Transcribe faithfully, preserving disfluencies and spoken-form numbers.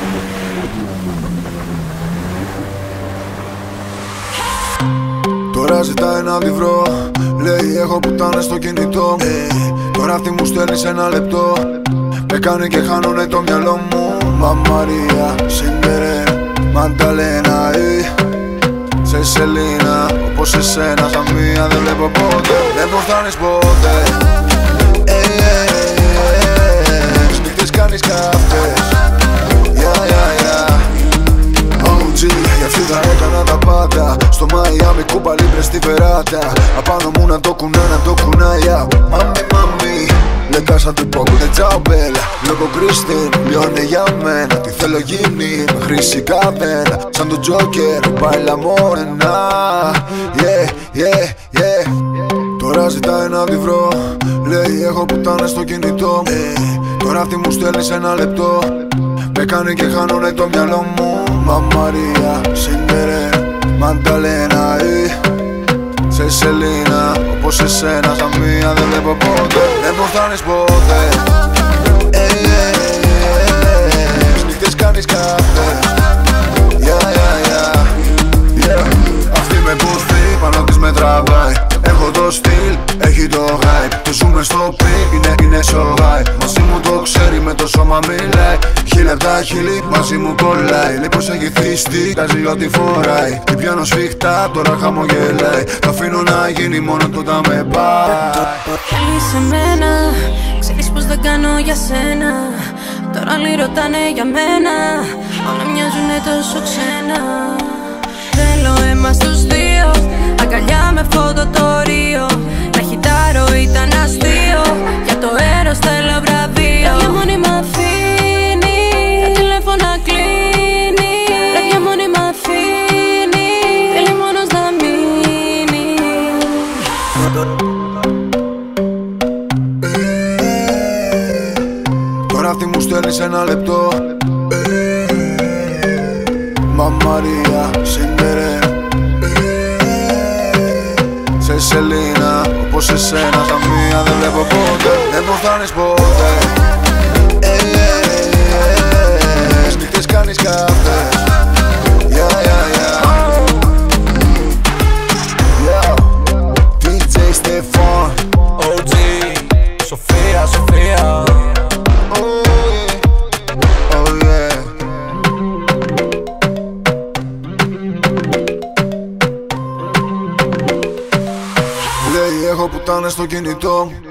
Τώρα ζητάει να τη βρω, λέει έχω πουτάνες στο κινητό. ε, Τώρα αυτή μου στέλνει σε ένα λεπτό, με κάνει και χάνουνε το μυαλό μου. Μαμαρία, Σιντερέλα, Μανταλένα ή σε Σελίνα, όπως εσένα σαν μία δεν βλέπω ποτέ. Δεν μου φτάνεις ποτέ. ε, ε, ε, ε, Νύχτες κάνεις καφές. Yeah, yeah, yeah. ο τζι, για αυτή θα έκανα τα πάντα. Στο Μαϊάμι Κούμπα Λίμπρε στη Φεράτα. Απάνω μου να το κουνά, να το κουνάει. Μάμι, μάμι, le casa του poco de ciao bella. Λόγω Κρίστιν, λιώνε για μένα. Τι θέλω γίνει με χρήση καπένα. Σαν το Τζόκερ, baila morena. Yeah, yeah, yeah. Τώρα ζητάει να τη βρω, λέει έχω πουτάνες στο κινητό. ε, Τώρα αυτή μου στέλνει σε ένα λεπτό, με κάνει και χάνουνε το μυαλό μου. Μαμαρία, Σιντερέλα, Μανταλένα ή σε Σελίνα, όπως εσένα σαν μία δεν βλέπω ποτέ. Δεν μου φτάνεις ποτέ. ε, ε, ε, ε, Νύχτες κάνεις καφές. Yeah, yeah, yeah, yeah. Αυτή με πούθη, πάνω της με τραβάει. Έχω το στυλ, έχει το hype. Το ζούμε στο πικ, είναι, είναι so high. Μαζί μου το ξέρει, με το σώμα μιλάει. Χίλια απ' τα χείλη, μαζί μου κολλάει. Λέει πως έχει θύστη, κάζει ό,τι φοράει. Την πιάνω σφιχτά, τώρα χαμογελάει. Το αφήνω να γίνει μόνο το όταν με πάει. Θέλεις σε μένα, ξέρεις πως δεν κάνω για σένα. Τώρα όλοι ρωτάνε για μένα, όλα μοιάζουνε τόσο ξένα. Θέλω αίμα στους δύο, αγκαλιά με φωτοτορείο. Να χιτάρω ήταν αστείο, για το έρος θέλω βραβείο. Ρεύια μόνη μ' αφήνει, τα τηλέφωνα κλείνει. Ρεύια μόνη μ' αφήνει, θέλει μόνος να μείνει. Τώρα αυτή μου στέλνει σε ένα λεπτό. Μαμαρία, Σιντερέλα, σε Σελίνα, όπως εσένα σαν μία δεν βλέπω ποτέ. Δεν μου φτάνεις ποτέ. ε, ε, ε, ε, Νύχτες κάνεις καφές. Yeah, yeah, yeah. Yo, ντι τζέι Stefan, ο τζι, Σοφία, Σοφία. Λέει έχω πουτάνες στο κινητό.